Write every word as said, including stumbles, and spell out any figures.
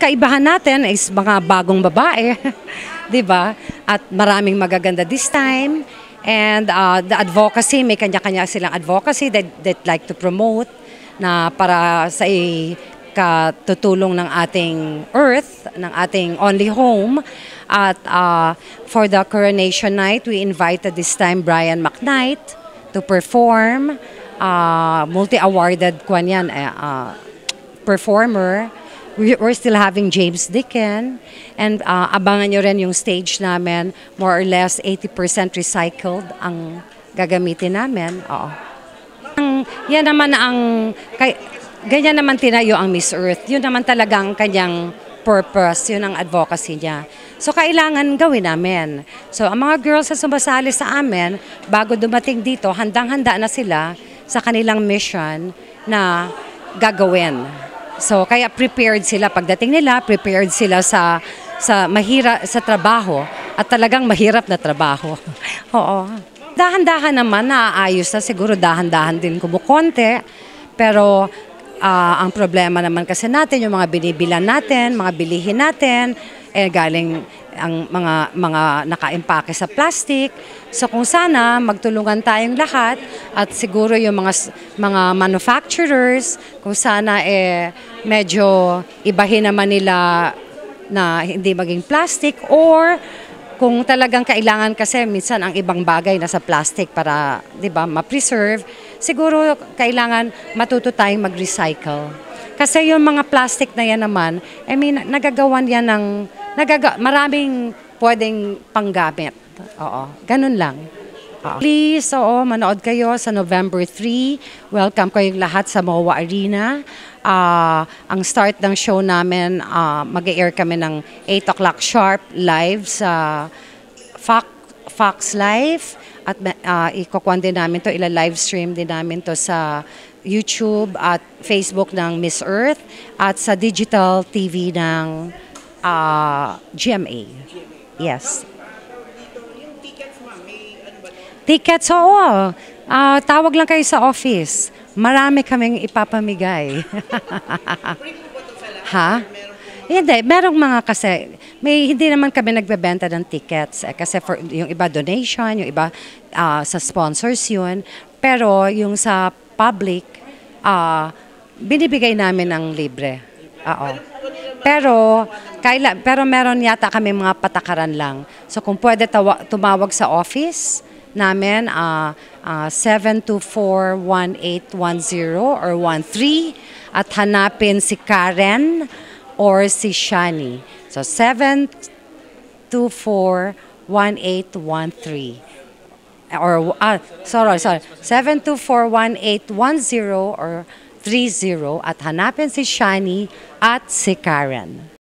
kaibahan natin is mga bagong babae, 'di ba? At maraming magaganda this time. And uh, the advocacy, may kanya-kanya silang advocacy that that like to promote na para sa katutulong ng ating earth, ng ating only home. At uh, for the coronation night, we invited this time Brian McKnight to perform. Uh, multi-awarded kwan yan, uh, performer. We're still having James Dicken. And uh, abangan nyo rin yung stage namin, more or less eighty percent recycled ang gagamitin namin. Oo. Ang, yan naman ang, kay, ganyan naman tinayo ang Miss Earth. Yun naman talagang kanyang purpose, yun ang advocacy niya. So kailangan gawin namin. So ang mga girls na sumasali sa amin, bago dumating dito, handang-handa na sila sa kanilang mission na gagawin. So kaya prepared sila pagdating nila, prepared sila sa sa mahirap sa trabaho at talagang mahirap na trabaho. Oo. Dahan-dahan naman naaayos na, siguro dahan-dahan din kumukonte. Pero uh, ang problema naman kasi natin, yung mga binibilan natin, mga bilihin natin, eh galing ang mga mga nakaimpake sa plastic. So kung sana magtulungan tayong lahat at siguro yung mga mga manufacturers, kung sana eh medyo ibahin naman nila na hindi maging plastic, or kung talagang kailangan kasi minsan ang ibang bagay nasa plastic para, 'di ba, ma-preserve, siguro kailangan matuto tayong mag-recycle. Kasi yung mga plastic na yan naman, I mean, nagagawan yan ng Nagaga maraming pwedeng panggamit. Oo, ganun lang. Oo. Please, oo, manood kayo sa November third. Welcome kayong lahat sa M O A Arena. Uh, ang start ng show namin, uh, mag-air kami ng eight o'clock sharp live sa Fox, Fox Live. At uh, ikukuhan din namin to, ila-live stream din namin to sa YouTube at Facebook ng Miss Earth at sa digital T V ng Uh, G M A. Yes. Tickets, oo. Uh, tawag lang kayo sa office. Marami kaming ipapamigay. Ha? Hindi, merong mga kasi, may hindi naman kami nagbebenta ng tickets. Eh, kasi for, yung iba donation, yung iba uh, sa sponsors yun. Pero yung sa public, uh, binibigay namin ng libre. Oo. Pero, kaila, pero meron yata kami mga patakaran lang. So kung pwede tawa, tumawag sa office namin, uh, uh, seven two four, one eight one zero or one three at hanapin si Karen or si Shani. So seven two four, one eight one three. Or, uh, sorry, sorry, seven two four, one eight one zero or three zero at hanapin si Shani at si Karen.